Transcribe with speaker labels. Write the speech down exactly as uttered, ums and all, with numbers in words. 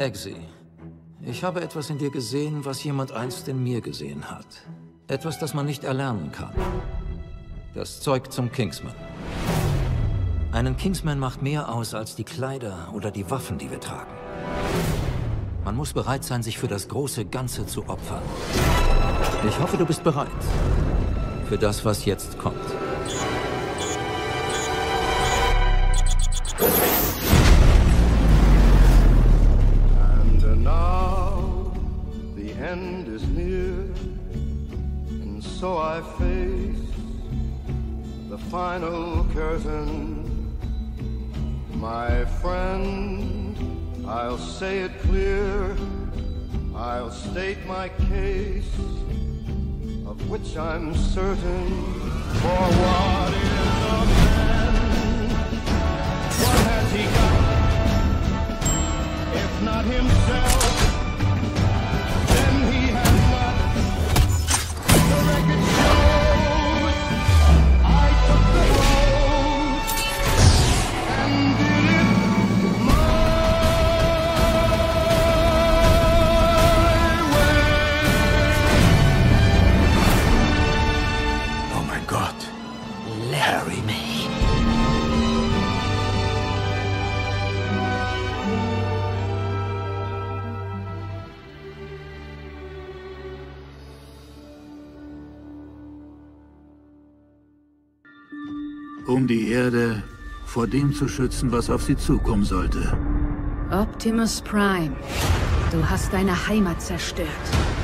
Speaker 1: Eggsy, ich habe etwas in dir gesehen, was jemand einst in mir gesehen hat. Etwas, das man nicht erlernen kann. Das Zeug zum Kingsman. Einen Kingsman macht mehr aus als die Kleider oder die Waffen, die wir tragen. Man muss bereit sein, sich für das große Ganze zu opfern. Ich hoffe, du bist bereit. Für das, was jetzt kommt.
Speaker 2: And now the end is near, and so I face the final curtain. My friend, I'll say it clear, I'll state my case, of which I'm certain. For what is a man? What has he got? If not himself, then he has not. The record shows I took the road and did it my
Speaker 3: Oh mein Gott.
Speaker 1: Larry me.
Speaker 3: Um die Erde vor dem zu schützen, was auf sie zukommen sollte.
Speaker 4: Optimus Prime, du hast deine Heimat zerstört.